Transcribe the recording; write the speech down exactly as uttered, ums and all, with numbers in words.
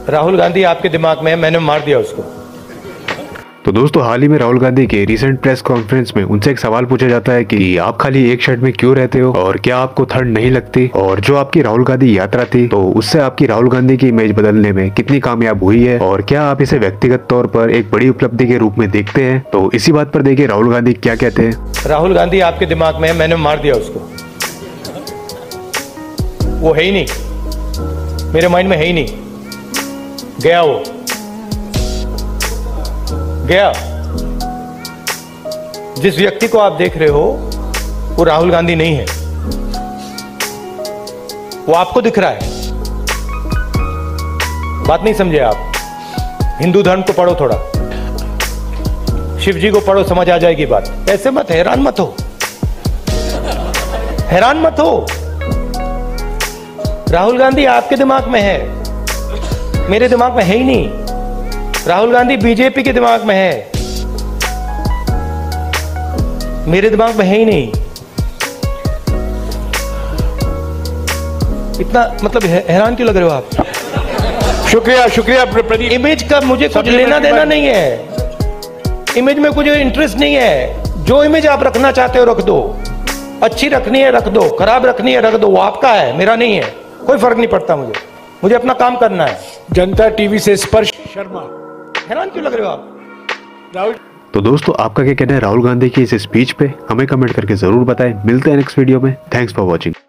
राहुल गांधी आपके दिमाग में है, मैंने मार दिया उसको। तो दोस्तों, हाल ही में राहुल गांधी के रिसेंट प्रेस कॉन्फ्रेंस में उनसे एक सवाल पूछा जाता है कि आप खाली एक शर्ट में क्यों रहते हो और क्या आपको ठंड नहीं लगती, और जो आपकी राहुल गांधी यात्रा थी तो उससे आपकी राहुल गांधी की इमेज बदलने में कितनी कामयाब हुई है और क्या आप इसे व्यक्तिगत तौर पर एक बड़ी उपलब्धि के रूप में देखते हैं। तो इसी बात पर देखिए राहुल गांधी क्या कहते हैं। राहुल गांधी आपके दिमाग में है, मैंने मार दिया उसको। वो है ही नहीं, मेरे माइंड में है ही नहीं, गया वो गया। जिस व्यक्ति को आप देख रहे हो वो राहुल गांधी नहीं है, वो आपको दिख रहा है। बात नहीं समझे आप। हिंदू धर्म को पढ़ो, थोड़ा शिव जी को पढ़ो, समझ आ जाएगी बात। ऐसे मत, हैरान मत हो, हैरान मत हो। राहुल गांधी आपके दिमाग में है, मेरे दिमाग में है ही नहीं। राहुल गांधी बीजेपी के दिमाग में है, मेरे दिमाग में है ही नहीं। इतना मतलब हैरान क्यों लग रहे हो आप? शुक्रिया शुक्रिया प्रदीप। इमेज का मुझे कुछ लेना देना नहीं है, इमेज में कुछ इंटरेस्ट नहीं है। जो इमेज आप रखना चाहते हो रख दो, अच्छी रखनी है रख दो, खराब रखनी है रख दो, वो आपका है, मेरा नहीं है। कोई फर्क नहीं पड़ता मुझे, मुझे अपना काम करना है। जनता टीवी से स्पर्श शर्मा। हैरान क्यों लग रहे हो आप? राहुल, तो दोस्तों, आपका क्या कहना है राहुल गांधी की इस स्पीच पे, हमें कमेंट करके जरूर बताएं। मिलते हैं नेक्स्ट वीडियो में। Thanks for watching.